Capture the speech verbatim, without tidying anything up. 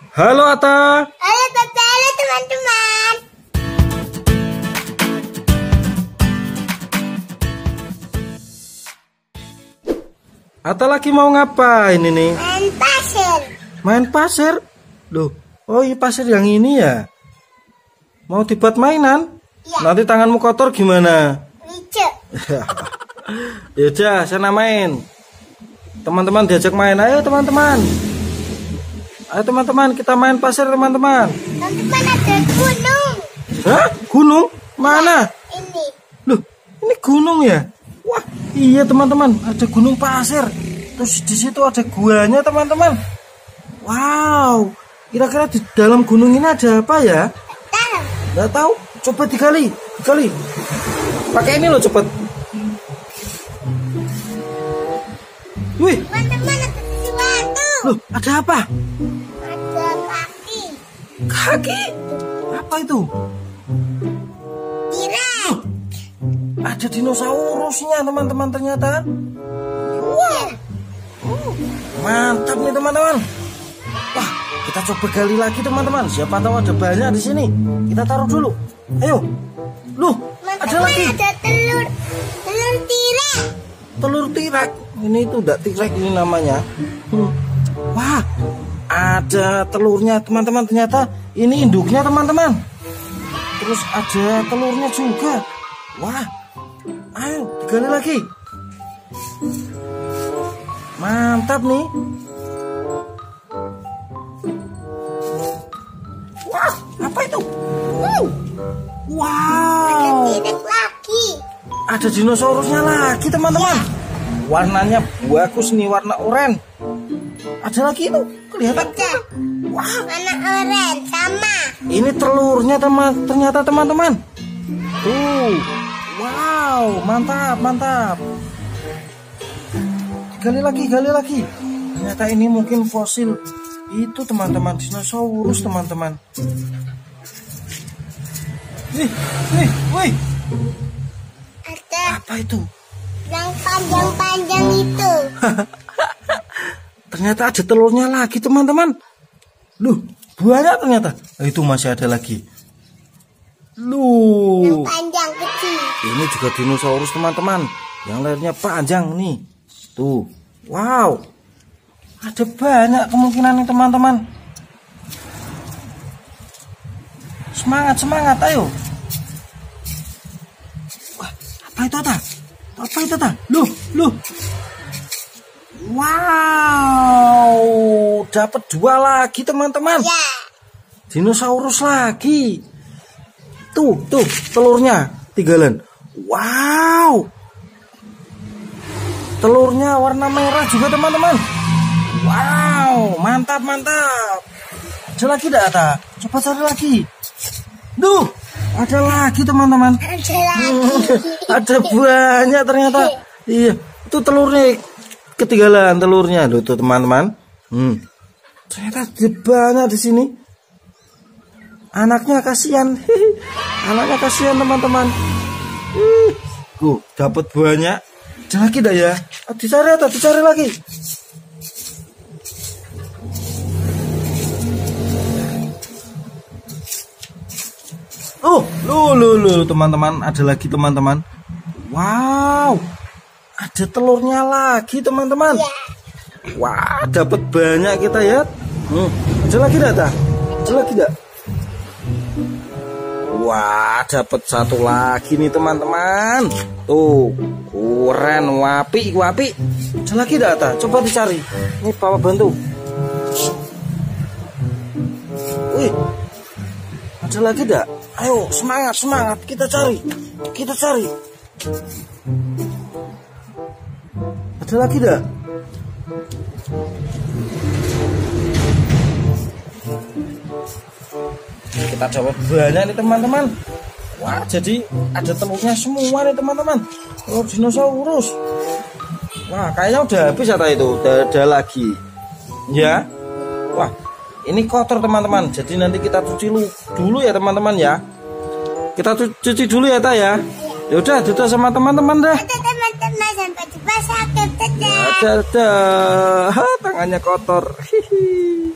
Halo Ata. Halo Papa, halo teman-teman. Ata lagi mau ngapain ini? Main pasir. Main pasir? Loh, oh ini pasir yang ini ya? Mau dibuat mainan? Ya. Nanti tanganmu kotor gimana? Lucu. Yaudah, sana main. Teman-teman diajak main, ayo teman-teman. Ayo teman-teman, kita main pasir teman-teman. Teman-teman ada gunung. Hah? Gunung? Mana? Ini. Loh, ini gunung ya? Wah, iya teman-teman, ada gunung pasir. Terus di situ ada guanya teman-teman. Wow, kira-kira di dalam gunung ini ada apa ya? Tahu. Nggak tahu. Coba digali, digali. Pakai ini loh cepet. Wih, Teman-teman ada sesuatu. loh, ada apa? Ada kaki. Kaki? Apa itu? T-Rex. Ada dinosaurusnya teman-teman ternyata. Wah. Mantap nih teman-teman. Wah, kita coba gali lagi teman-teman. Siapa tahu ada banyak di sini. Kita taruh dulu. Ayo. Loh, ada Teman-teman lagi. ada telur. Telur T-Rex. Telur T-Rex. Ini itu enggak T-Rex ini namanya. Hmm. Wah, ada telurnya teman-teman. Ternyata ini induknya teman-teman. Terus ada telurnya juga. Wah, ayo digali lagi. Mantap nih. Wah, apa itu? Wow. Wow. T-Rex lagi. Ada dinosaurusnya lagi teman-teman. Warnanya bagus nih, warna oranye. Ada lagi itu, kelihatan. Ada. Wah, Warna oranye sama. ini telurnya teman, ternyata teman-teman. Tuh, wow, mantap, mantap. Gali lagi, gali lagi. Ternyata ini mungkin fosil itu teman-teman, dinosaurus teman-teman. Wih, wih, wih. Ada Apa itu? yang panjang-panjang itu. Ternyata ada telurnya lagi teman-teman. Loh, banyak ternyata. Nah, itu masih ada lagi. Loh, Yang panjang kecil. ini juga dinosaurus teman-teman. Yang lehernya panjang nih. Tuh, wow. Ada banyak kemungkinan nih teman-teman. Semangat, semangat, ayo. Wah, apa itu ta? Apa itu ta? Loh, loh. Wow, dapat dua lagi teman-teman. Ya. Dinosaurus lagi. Tuh, tuh telurnya tinggalan. Wow. Telurnya warna merah juga teman-teman. Wow, mantap mantap. Ada lagi enggak, Ta? Coba cari lagi. Duh, ada lagi teman-teman. Ada lagi. Ada banyak ternyata. Iya, itu telurnya ketinggalan telurnya. Loh, tuh teman-teman. Hmm. Ternyata ada banyak di sini. Anaknya kasihan. Anaknya kasihan teman-teman. Tuh, dapat banyak. Ada lagi enggak ya? Ah, dicari atau dicari lagi? Oh, lu lu lu teman-teman, ada lagi teman-teman. Wow. Ada telurnya lagi teman-teman. Ya. Wah, dapat banyak kita ya. Hmm. Ada lagi enggak, Ta? Ada lagi enggak? Wah, dapat satu lagi nih teman-teman. Tuh, keren, wapi, wapi. Ada lagi enggak, Ta? Coba dicari. Ini Papa bantu. Wih. Ada lagi enggak? Ayo, semangat, semangat. Kita cari. Kita cari. Ada lagi enggak? Kita dapat banyak nih teman-teman. Wah, jadi ada telurnya semua nih teman-teman. Telur dinosaurus. Wah, kayaknya udah habis atau itu. Udah ada lagi. Ya. Wah, ini kotor teman-teman. Jadi nanti kita cuci dulu ya teman-teman ya. Kita cuci dulu ya, Ta ya. Ya udah, dadah sama teman-teman dah. Ada teman-teman, sampai jumpa, sampai dadah. Dadah. Ha, tangannya kotor. Hihi.